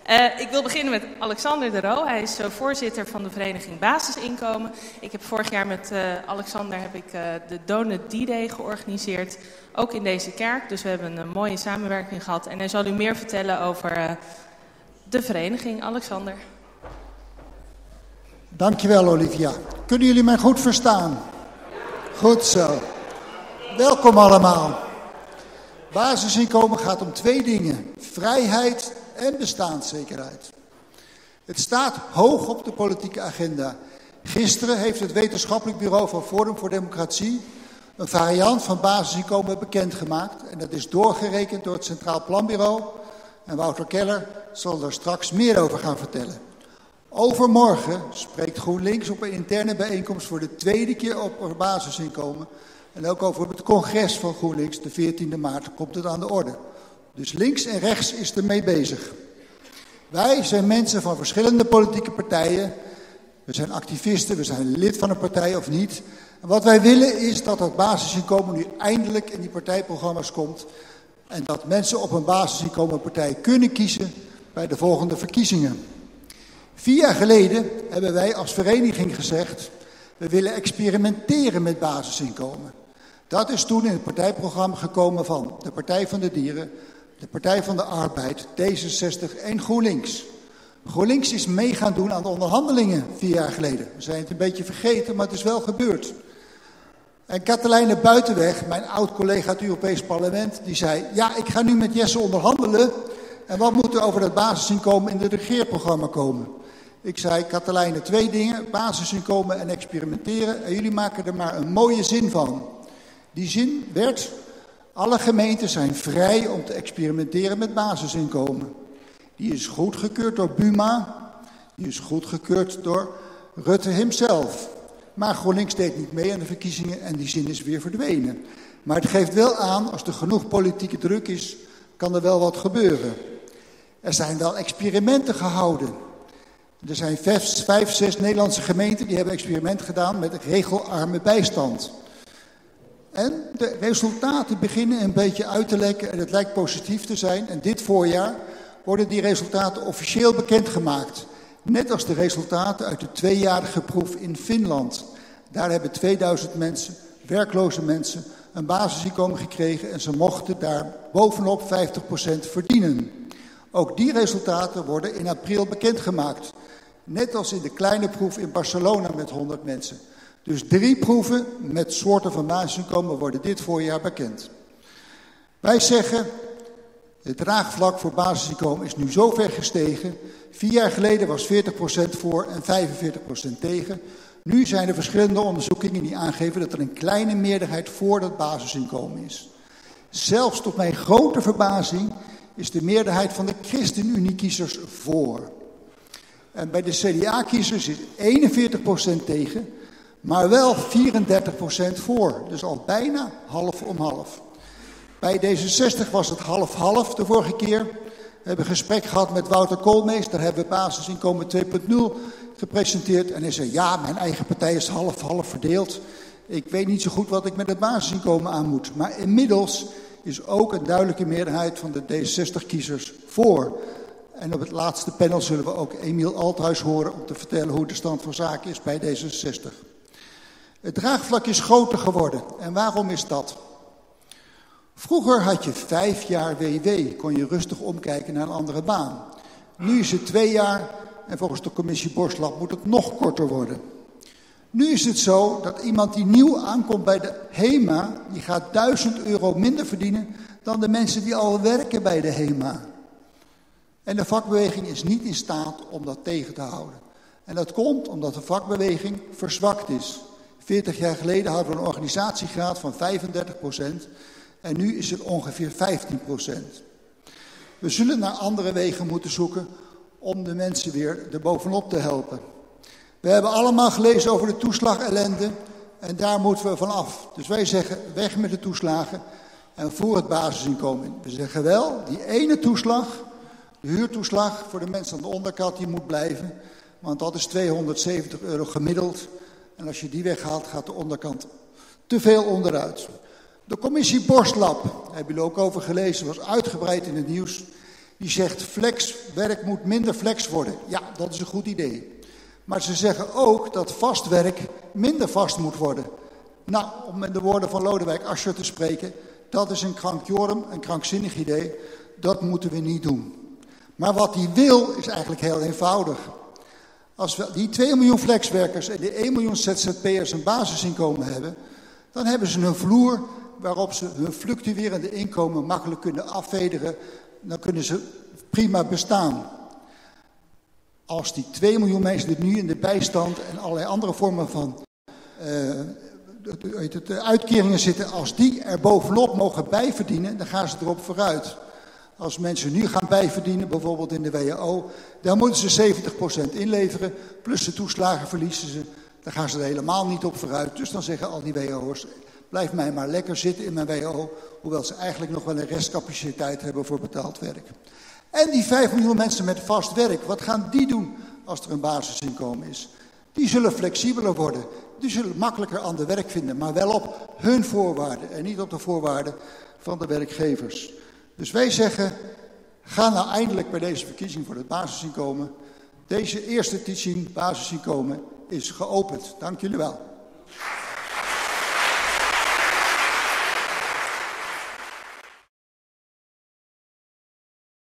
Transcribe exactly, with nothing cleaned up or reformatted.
Uh, ik wil beginnen met Alexander de Roo. Hij is uh, voorzitter van de vereniging Basisinkomen. Ik heb vorig jaar met uh, Alexander heb ik, uh, de Donut D-Day georganiseerd. Ook in deze kerk. Dus we hebben een mooie samenwerking gehad. En hij zal u meer vertellen over uh, de vereniging. Alexander. Dankjewel, Olivia. Kunnen jullie mij goed verstaan? Goed zo. Welkom allemaal. Basisinkomen gaat om twee dingen. Vrijheid en bestaanszekerheid. Het staat hoog op de politieke agenda. Gisteren heeft het wetenschappelijk bureau van Forum voor Democratie een variant van basisinkomen bekendgemaakt. En dat is doorgerekend door het Centraal Planbureau. En Wouter Keller zal er straks meer over gaan vertellen. Overmorgen spreekt GroenLinks op een interne bijeenkomst voor de tweede keer op basisinkomen. En ook over het congres van GroenLinks, de veertiende maart, komt het aan de orde. Dus links en rechts is ermee bezig. Wij zijn mensen van verschillende politieke partijen. We zijn activisten, we zijn lid van een partij of niet. En wat wij willen is dat het basisinkomen nu eindelijk in die partijprogramma's komt. En dat mensen op een basisinkomenpartij kunnen kiezen bij de volgende verkiezingen. Vier jaar geleden hebben wij als vereniging gezegd, we willen experimenteren met basisinkomen. Dat is toen in het partijprogramma gekomen van de Partij van de Dieren, de Partij van de Arbeid, D zesenzestig en GroenLinks. GroenLinks is mee gaan doen aan de onderhandelingen vier jaar geleden. We zijn het een beetje vergeten, maar het is wel gebeurd. En Katelijne Buitenweg, mijn oud-collega uit het Europees Parlement, die zei, ja, ik ga nu met Jesse onderhandelen. En wat moet er over dat basisinkomen in het regeerprogramma komen? Ik zei, Katelijne, twee dingen, basisinkomen en experimenteren. En jullie maken er maar een mooie zin van. Die zin werd, alle gemeenten zijn vrij om te experimenteren met basisinkomen. Die is goedgekeurd door Buma, die is goedgekeurd door Rutte himself. Maar GroenLinks deed niet mee aan de verkiezingen en die zin is weer verdwenen. Maar het geeft wel aan, als er genoeg politieke druk is, kan er wel wat gebeuren. Er zijn wel experimenten gehouden. Er zijn vijf, vijf, zes Nederlandse gemeenten die hebben experiment gedaan met regelarme bijstand. En de resultaten beginnen een beetje uit te lekken en het lijkt positief te zijn. En dit voorjaar worden die resultaten officieel bekendgemaakt. Net als de resultaten uit de tweejarige proef in Finland. Daar hebben tweeduizend mensen, werkloze mensen, een basisinkomen gekregen en ze mochten daar bovenop vijftig procent verdienen. Ook die resultaten worden in april bekendgemaakt. Net als in de kleine proef in Barcelona met honderd mensen. Dus drie proeven met soorten van basisinkomen worden dit voorjaar bekend. Wij zeggen, het draagvlak voor basisinkomen is nu zo ver gestegen. Vier jaar geleden was veertig procent voor en vijfenveertig procent tegen. Nu zijn er verschillende onderzoekingen die aangeven dat er een kleine meerderheid voor dat basisinkomen is. Zelfs tot mijn grote verbazing is de meerderheid van de ChristenUnie-kiezers voor. En bij de C D A-kiezers is eenenveertig procent tegen, maar wel vierendertig procent voor. Dus al bijna half om half. Bij D zesenzestig was het half-half de vorige keer. We hebben een gesprek gehad met Wouter Koolmees. Daar hebben we basisinkomen twee punt nul gepresenteerd. En hij zei, ja, mijn eigen partij is half-half verdeeld. Ik weet niet zo goed wat ik met het basisinkomen aan moet. Maar inmiddels is ook een duidelijke meerderheid van de D zesenzestig-kiezers voor. En op het laatste panel zullen we ook Emiel Althuis horen om te vertellen hoe de stand van zaken is bij D zesenzestig. Het draagvlak is groter geworden. En waarom is dat? Vroeger had je vijf jaar W W, kon je rustig omkijken naar een andere baan. Nu is het twee jaar en volgens de commissie Borslap moet het nog korter worden. Nu is het zo dat iemand die nieuw aankomt bij de HEMA, die gaat duizend euro minder verdienen dan de mensen die al werken bij de HEMA. En de vakbeweging is niet in staat om dat tegen te houden. En dat komt omdat de vakbeweging verzwakt is. veertig jaar geleden hadden we een organisatiegraad van vijfendertig procent en nu is het ongeveer vijftien procent. We zullen naar andere wegen moeten zoeken om de mensen weer erbovenop te helpen. We hebben allemaal gelezen over de toeslagellende en daar moeten we van af. Dus wij zeggen weg met de toeslagen en voor het basisinkomen in. We zeggen wel, die ene toeslag, de huurtoeslag voor de mensen aan de onderkant, die moet blijven. Want dat is tweehonderdzeventig euro gemiddeld. En als je die weghaalt, gaat de onderkant te veel onderuit. De commissie Borslap, daar hebben jullie ook over gelezen, was uitgebreid in het nieuws. Die zegt flexwerk moet minder flex worden. Ja, dat is een goed idee. Maar ze zeggen ook dat vast werk minder vast moet worden. Nou, om met de woorden van Lodewijk Asscher te spreken, dat is een krankjorum, een krankzinnig idee. Dat moeten we niet doen. Maar wat hij wil is eigenlijk heel eenvoudig. Als we die twee miljoen flexwerkers en die één miljoen Z Z P'ers een basisinkomen hebben, dan hebben ze een vloer waarop ze hun fluctuerende inkomen makkelijk kunnen afvederen. Dan kunnen ze prima bestaan. Als die twee miljoen mensen die nu in de bijstand en allerlei andere vormen van uh, de uitkeringen zitten, als die er bovenop mogen bijverdienen, dan gaan ze erop vooruit. Als mensen nu gaan bijverdienen, bijvoorbeeld in de W H O, dan moeten ze zeventig procent inleveren, plus de toeslagen verliezen ze. Dan gaan ze er helemaal niet op vooruit. Dus dan zeggen al die W H O'ers, blijf mij maar lekker zitten in mijn W H O, hoewel ze eigenlijk nog wel een restcapaciteit hebben voor betaald werk. En die vijf miljoen mensen met vast werk, wat gaan die doen als er een basisinkomen is? Die zullen flexibeler worden. Die zullen makkelijker aan de werk vinden, maar wel op hun voorwaarden en niet op de voorwaarden van de werkgevers. Dus wij zeggen, ga nou eindelijk bij deze verkiezing voor het basisinkomen. Deze eerste teaching, basisinkomen, is geopend. Dank jullie wel.